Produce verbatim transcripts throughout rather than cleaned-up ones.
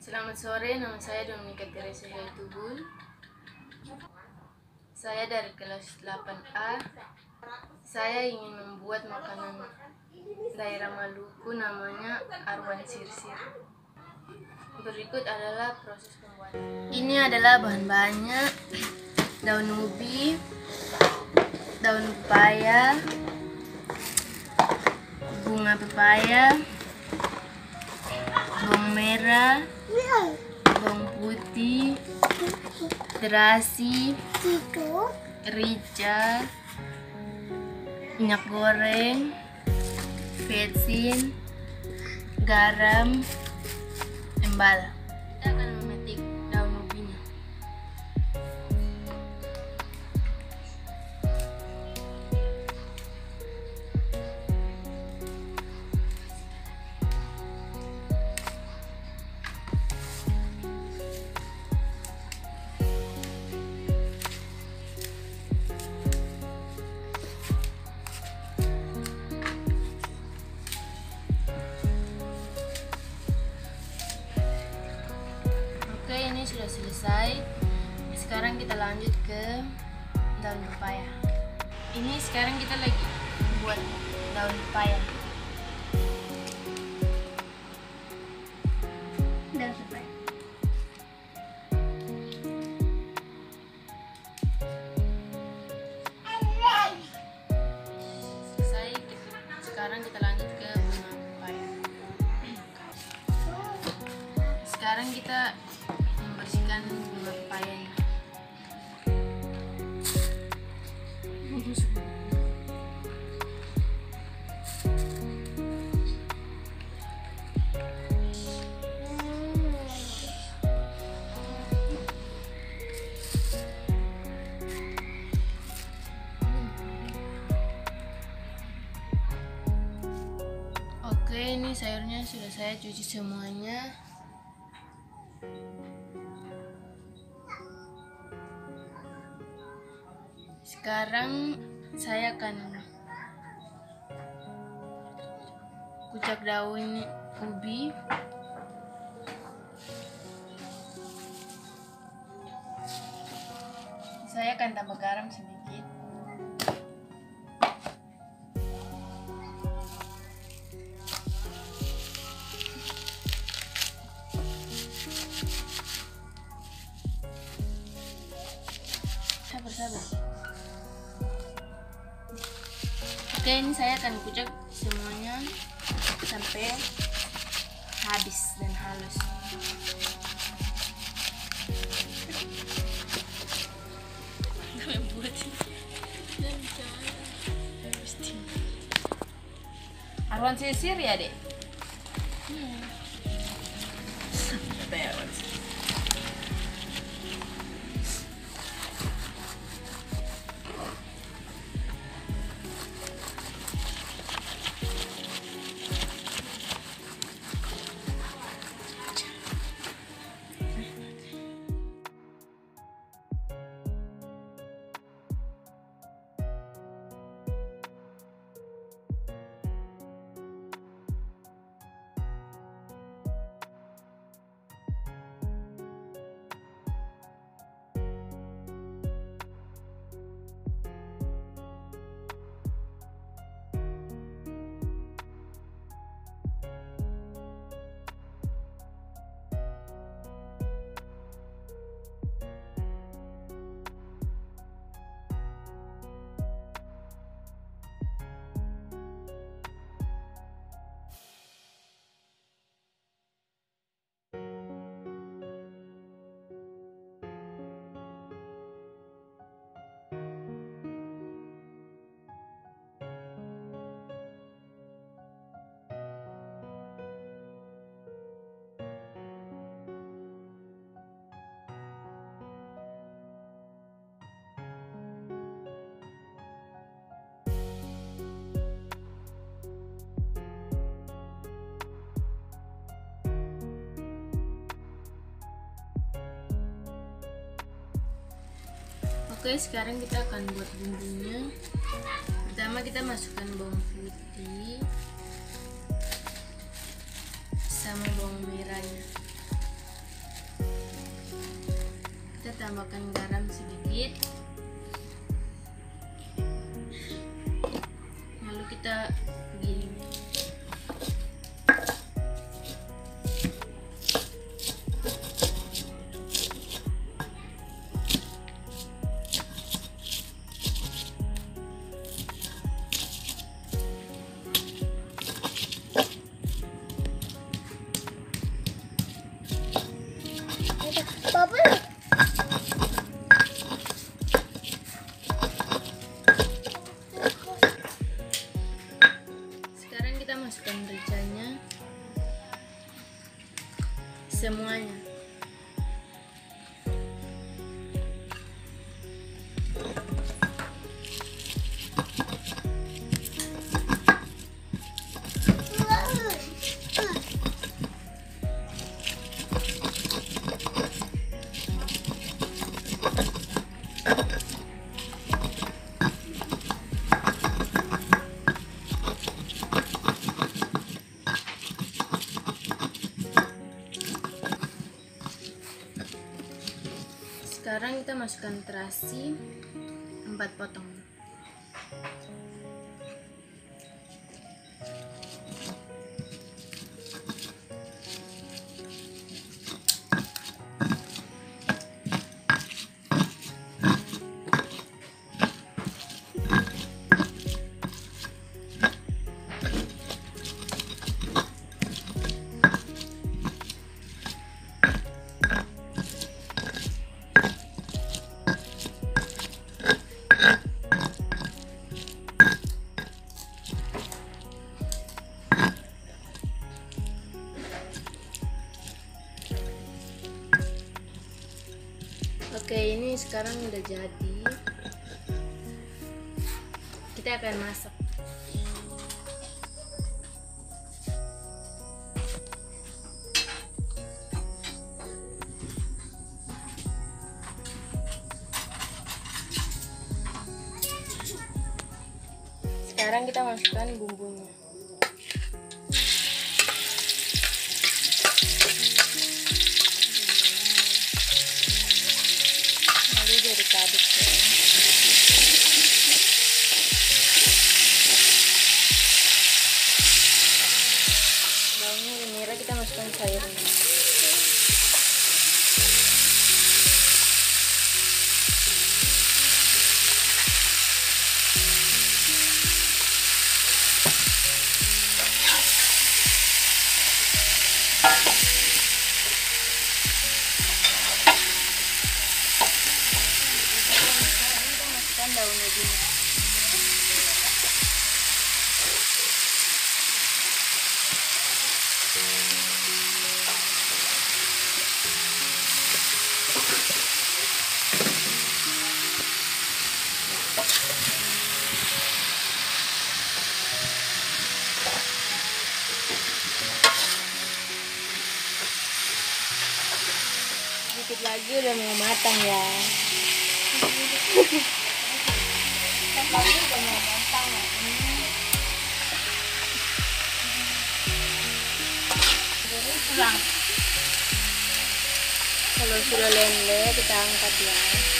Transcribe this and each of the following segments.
Selamat sore, nama saya Dominika Teresa Tubul. Saya dari kelas delapan A. Saya ingin membuat makanan daerah Maluku, namanya arwan sirsir. Berikut adalah proses pembuatan. Ini adalah bahan-bahannya: daun ubi, daun pepaya, bunga pepaya, bawang merah, bawang putih, terasi, rica, minyak goreng, vetsin, garam, embala. Kita akan memetik daun ubinya. Oke, ini sudah selesai. Sekarang kita lanjut ke daun pepaya. Ini sekarang kita lagi buat daun pepaya. Daun pepaya. Selesai. Sekarang kita lanjut ke bunga pepaya. Sekarang kita membersihkan bunga pepayanya. Oke, ini sayurnya sudah saya cuci semuanya. Sekarang saya akan kucak daun ubi. Saya akan tambah garam sedikit. Sabar-sabar. Oke, ini saya akan kucak semuanya sampai habis dan halus. Arwan sirsir ya, Dek? Hmm. Oke, sekarang kita akan buat bumbunya. Pertama kita masukkan bawang putih sama bawang merahnya. Kita tambahkan garam sedikit, lalu kita giling. Sekarang kita masukkan mericanya semuanya. Sekarang kita masukkan terasi empat potong. Oke, ini sekarang udah jadi. Kita akan masak. Sekarang kita masukkan bumbunya. Aduk ya. Bawang merah kita masukkan sayurnya. Daun ubinya. Sedikit lagi udah mau matang ya. Lagi udah mau matang ya. Jadi pulang. Kalau sudah lele kita angkat ya.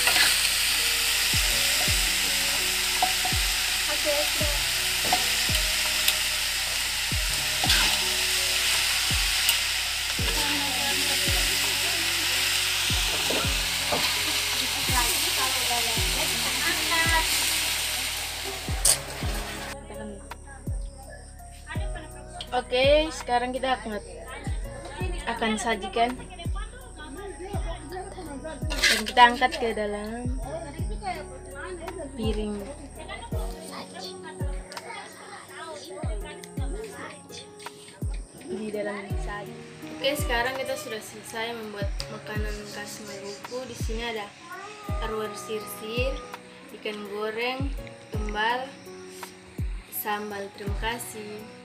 Oke, oke. Oke, sekarang kita akan akan sajikan dan kita angkat ke dalam piring. Di dalam saji. Oke, sekarang kita sudah selesai membuat makanan khas Maluku. Di sini ada arwar sisir, ikan goreng, kembal, sambal. Terima kasih.